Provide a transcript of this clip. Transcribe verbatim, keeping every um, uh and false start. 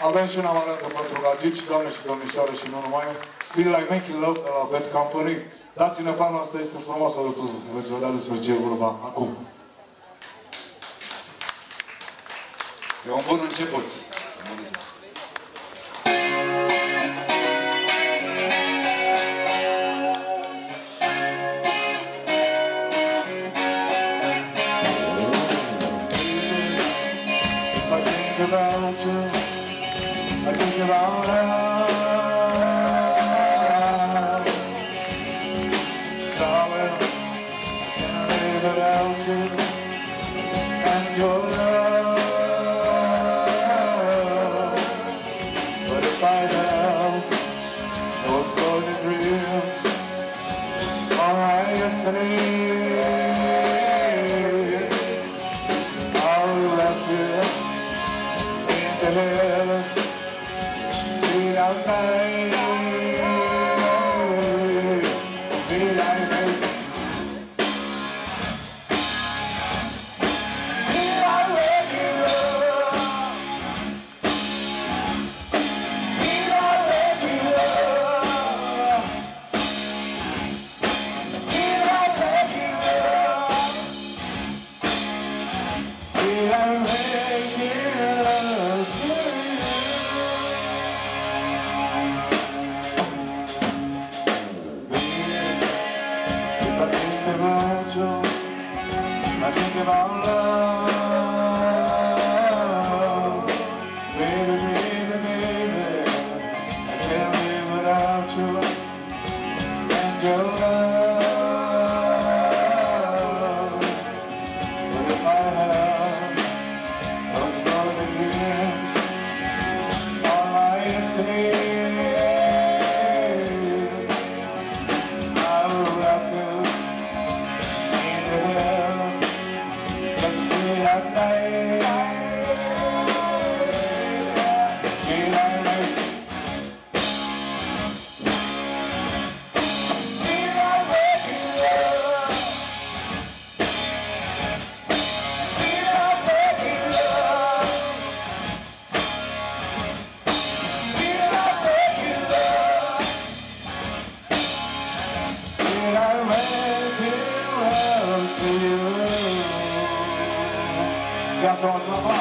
Avem și un amarentă pentru gagici, doamne și domnișoare și nu numai. Feel Like Making Love de la Bad Company. Dați-ne panul, asta este frumoasă de tot. Veți vedea despre ce e vorba acum. E un bun început. About you, I think about love. Darling, I can't live without you and your love. But if I have those golden dreams, all I yesterday, I'll wrap you heaven, feel outside, feel like me. Feel like making love, feel like making love, feel like making love, feel like making love. I think about love, baby, baby, baby. I can't live without you and your love. But if I have those golden dreams, all I say, I will wrap you in the hell. That night, feel like making, feel like making love, feel like making love, feel like making love, feel like making love to you. Gracias a